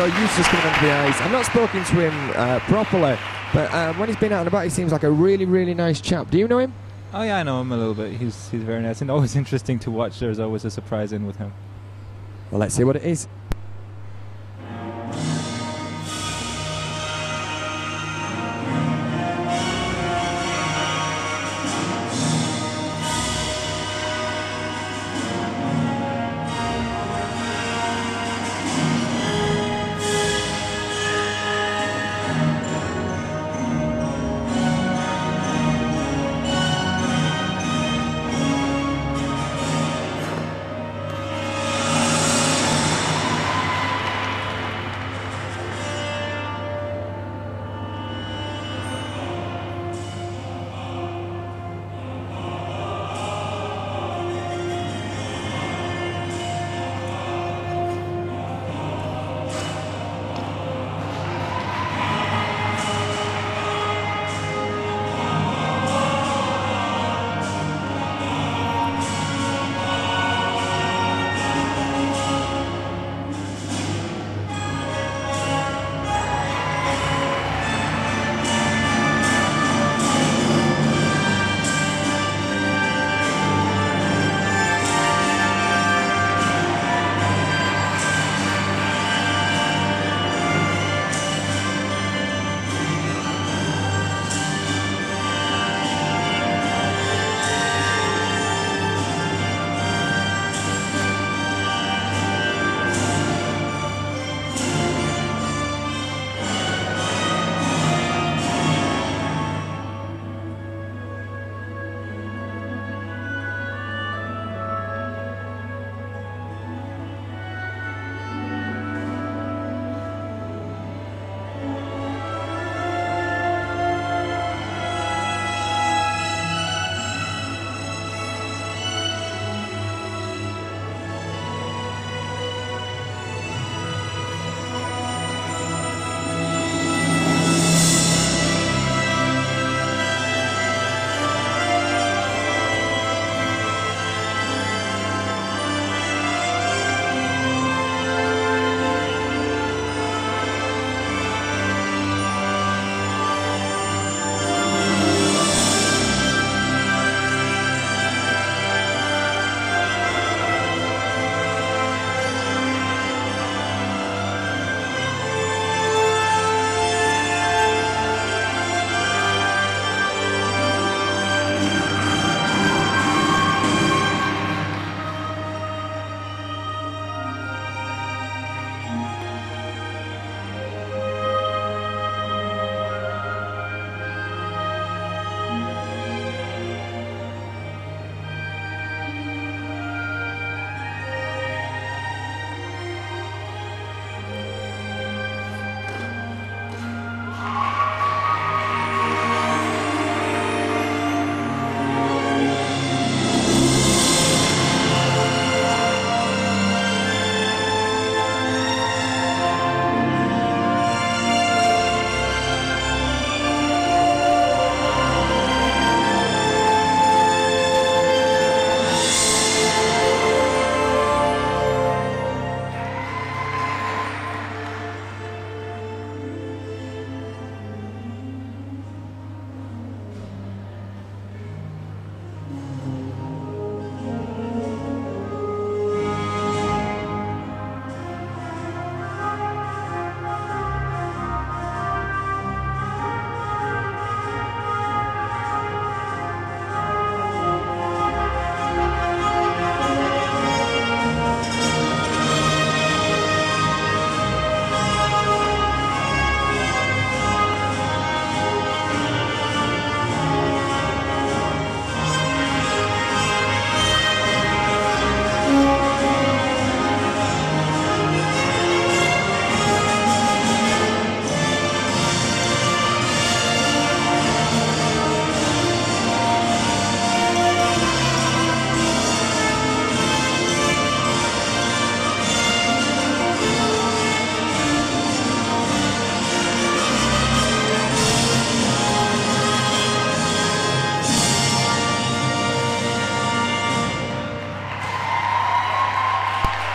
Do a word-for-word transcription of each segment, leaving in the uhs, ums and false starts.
Joe Eustace coming onto the ice. I've not spoken to him uh, properly, but uh, when he's been out and about, he seems like a really, really nice chap. Do you know him? Oh yeah, I know him a little bit. He's he's very nice and always interesting to watch. There's always a surprise in with him. Well, let's see what it is.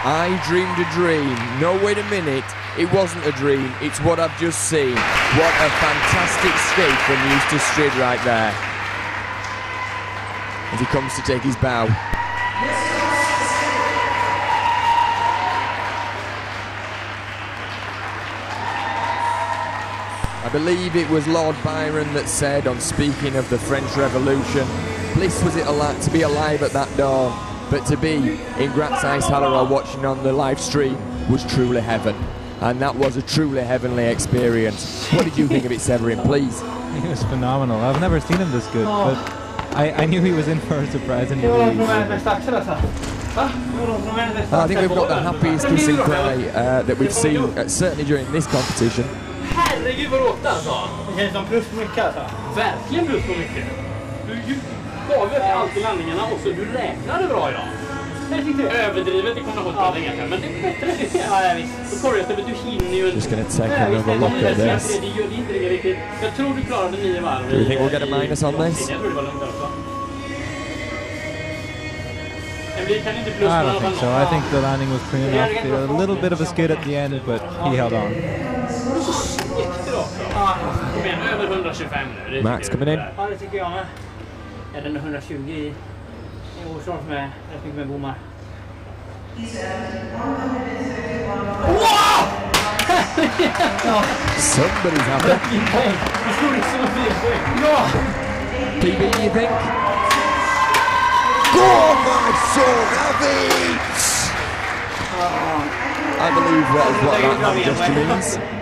I dreamed a dream. No, wait a minute. It wasn't a dream. It's what I've just seen. What a fantastic skate from Eustace Strid right there. As he comes to take his bow. I believe it was Lord Byron that said, on speaking of the French Revolution, bliss was it alive, to be alive at that dawn, but to be in Graz Icehall or watching on the live stream was truly heaven. And that was a truly heavenly experience. What did you think of it, Severin, please? He was phenomenal. I've never seen him this good, but I, I knew he was in for a surprise, and he really did. I think we've got the happiest kiss and cry uh, that we've seen, uh, certainly during this competition. Herregud vad rått alltså. Det känns som plus på mycket alltså. Verkligen plus på mycket. Du gav ju allt i landningarna och så du räknade bra idag. Jag tyckte överdrivet i kombination med länge, men det är bättre tycker jag. Ja, visst. Så Korgastövlet, du hinner ju... Just gonna take another look at this. Det gör det inte riktigt. Jag tror du klarade nio varv. Do you think we'll get a minus on this? Jag tror det var lugnt också. I don't think so. I think the landing was clean enough. A little bit of a skid at the end, but he held on. Max coming in. Ja, det tycker jag med. Är den hundratjugo i årsårs med rätt mycket med bommar. Somebody's happy. P B, you think? Go on, my son, Avi! I believe that is what that gesture means.